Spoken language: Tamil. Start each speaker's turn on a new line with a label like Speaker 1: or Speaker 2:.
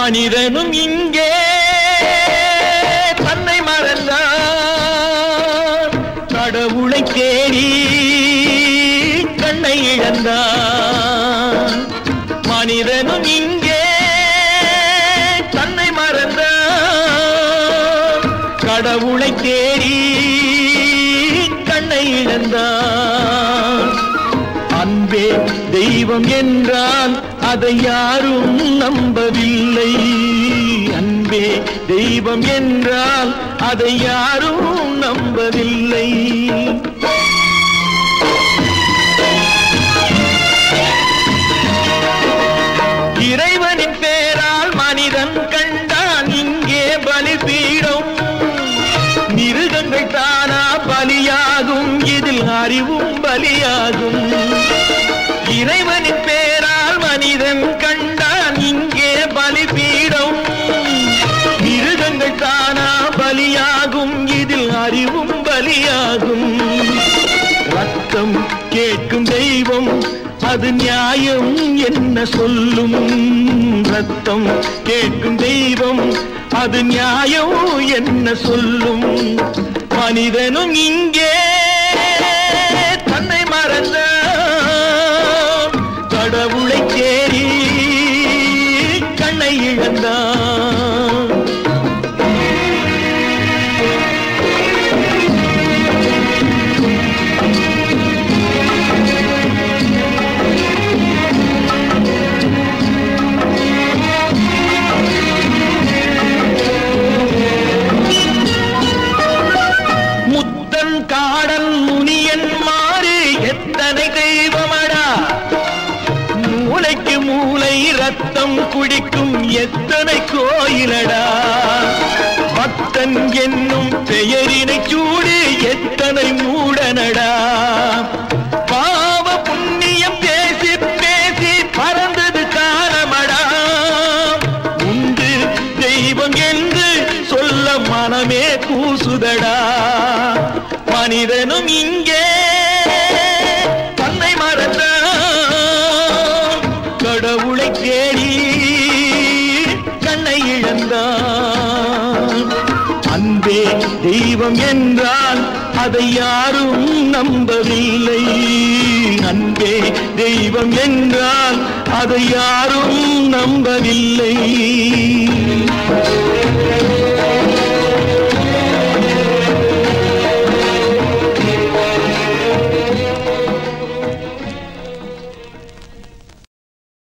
Speaker 1: மனிதனும் இங்கே தன்னை மறந்தான், கடவுளை தேடி கண்ணை இழந்தான். மனிதனும் இங்கே தன்னை மறந்தான், கடவுளை தேடி கண்ணை இழந்தான். அன்பே தெய்வம் என்றால் அதை யாரும் நம்பவில்லை. அன்பே தெய்வம் என்றால் அதை யாரும் நம்பவில்லை. இறைவனின் பேரால் மனிதன் கண்டான் இங்கே பலிபீடம். மிருகங்கள் தானா பலியாகும், இதில் அறிவும் பலியாகும். இறைவனின் பேரால் மனிதன் கண்டான் இங்கே பலிபீடம். மிருகங்கள் தானா பலியாகும், இதில் அறிவும் பலியாகும். ரத்தம் கேட்கும் தெய்வம் அது நியாயம் என்ன சொல்லும்? ரத்தம் கேட்கும் தெய்வம் அது நியாயம் என்ன சொல்லும்? மனிதனும் இங்கே தன்னை மறந்தான், கடவுளை தேடி கண்ணை இழந்தான். காடன் முனியன் மாறு எத்தனை தெய்வமடா, மூளைக்கு மூளை ரத்தம் குடிக்கும் எத்தனை கோயிலடா. பக்தன் என்னும் பெயரினை சூடு எத்தனை மூடனடா. பாவ புண்ணியம் பேசி பேசி பறந்தது காலமடா. உண்டு தெய்வம் என்று சொல்ல மனமே கூசுதடா. மனிதனும் இங்கே தன்னை மறந்தான், கடவுளை தேடி கண்ணை இழந்தான். அன்பே தெய்வம் என்றால் அதை யாரும் நம்பவில்லை. அன்பே தெய்வம் என்றால் அதை யாரும் நம்பவில்லை.